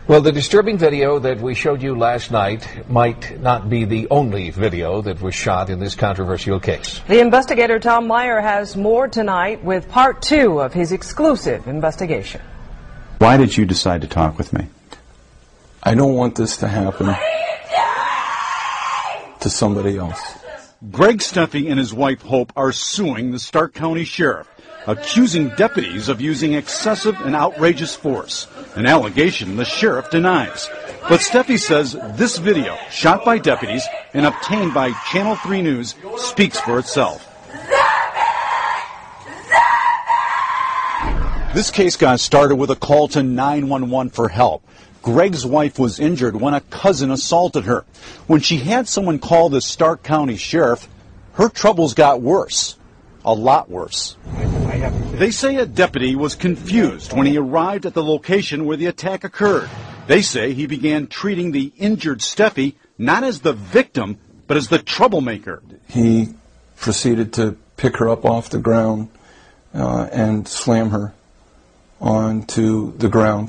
Well, the disturbing video that we showed you last night might not be the only video that was shot in this controversial case. The investigator Tom Meyer has more tonight with part 2 of his exclusive investigation. Why did you decide to talk with me? I don't want this to happen to somebody else. Greg Steffi and his wife Hope are suing the Stark County Sheriff, accusing deputies of using excessive and outrageous force, an allegation the sheriff denies. But Steffi says this video, shot by deputies and obtained by Channel 3 News, speaks for itself. This case got started with a call to 911 for help. Greg's wife was injured when a cousin assaulted her. When she had someone call the Stark County Sheriff, her troubles got worse. A lot worse. They say a deputy was confused when he arrived at the location where the attack occurred. They say he began treating the injured Steffi not as the victim, but as the troublemaker. He proceeded to pick her up off the ground and slam her onto the ground.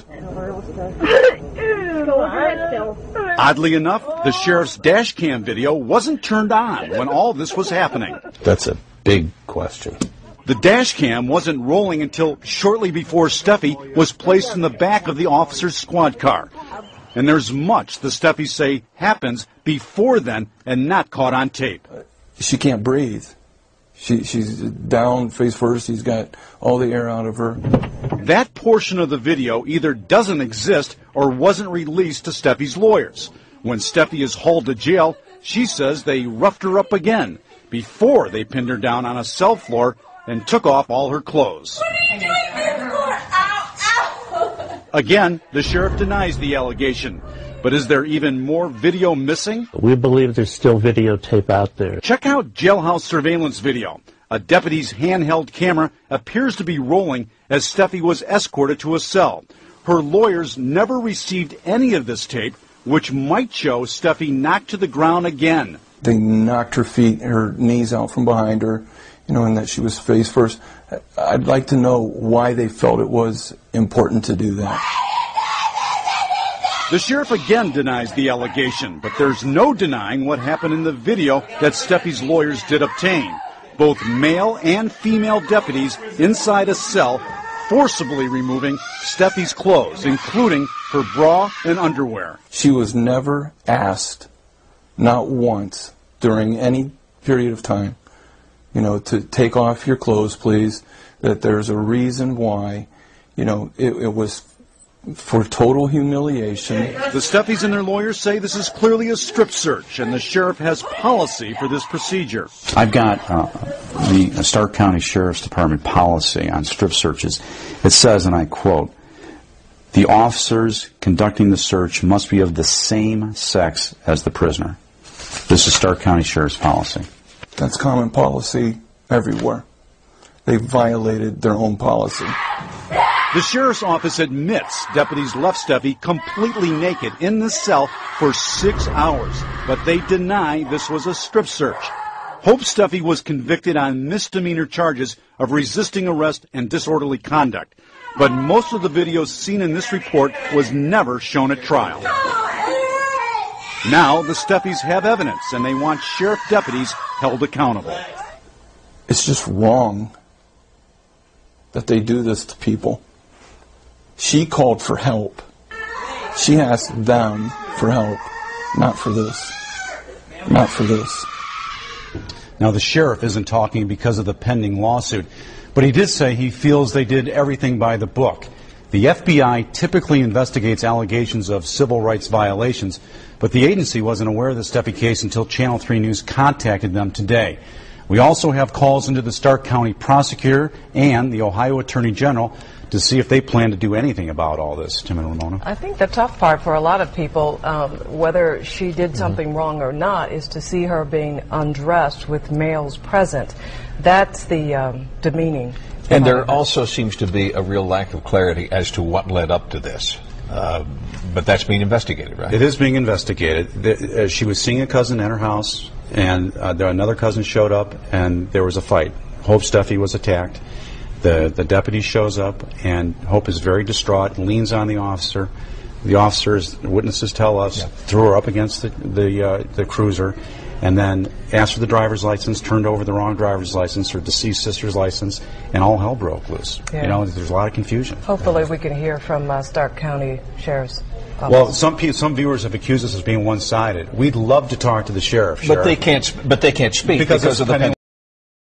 Oddly enough, the sheriff's dash cam video wasn't turned on when all this was happening. That's a big question. The dash cam wasn't rolling until shortly before Steffi was placed in the back of the officer's squad car. And there's much the Steffis say happens before then and not caught on tape. She can't breathe. She's down face first. He's got all the air out of her. That portion of the video either doesn't exist or wasn't released to Steffi's lawyers. When Steffi is hauled to jail, she says they roughed her up again before they pinned her down on a cell floor and took off all her clothes. Again, the sheriff denies the allegation. But is there even more video missing? We believe there's still videotape out there. Check out jailhouse surveillance video. A deputy's handheld camera appears to be rolling as Steffi was escorted to a cell. Her lawyers never received any of this tape, which might show Steffi knocked to the ground again. They knocked her knees out from behind her, and that she was face first. I'd like to know why they felt it was important to do that. The sheriff again denies the allegation, but there's no denying what happened in the video that Steffi's lawyers did obtain. Both male and female deputies inside a cell forcibly removing Steffi's clothes, including her bra and underwear. She was never asked, not once, during any period of time, to take off your clothes, please, that there's a reason why, it was for total humiliation. The Steffis and their lawyers say this is clearly a strip search, and the sheriff has policy for this procedure. I've got the Stark County Sheriff's Department policy on strip searches. It says, and I quote, "The officers conducting the search must be of the same sex as the prisoner." This is Stark County Sheriff's policy. That's common policy everywhere. They violated their own policy. The sheriff's office admits deputies left Steffi completely naked in the cell for 6 hours, but they deny this was a strip search. Hope Steffi was convicted on misdemeanor charges of resisting arrest and disorderly conduct, but most of the videos seen in this report was never shown at trial. Now the Steffis have evidence, and they want sheriff deputies held accountable. It's just wrong that they do this to people. She called for help. She asked them for help, not for this. Not for this. Now, the sheriff isn't talking because of the pending lawsuit, but he did say he feels they did everything by the book. The FBI typically investigates allegations of civil rights violations, but the agency wasn't aware of the Steffi case until Channel 3 News contacted them today. We also have calls into the Stark County prosecutor and the Ohio Attorney General to see if they plan to do anything about all this. Tim and Ramona. I think the tough part for a lot of people, whether she did something wrong or not, is to see her being undressed with males present. That's the demeaning. And there also seems to be a real lack of clarity as to what led up to this. But that's being investigated, right? It is being investigated. She was seeing a cousin at her house, and another cousin showed up, and there was a fight. Hope Steffi was attacked. The deputy shows up, and Hope is very distraught, leans on the officer. The officers, witnesses tell us, threw her up against the cruiser, and then asked for the driver's license, turned over the wrong driver's license, her deceased sister's license, and all hell broke loose. Yeah. You know, there's a lot of confusion. Hopefully we can hear from Stark County Sheriff's Office. Well, some viewers have accused us of being one-sided. We'd love to talk to the sheriff. But they can't speak because of the pending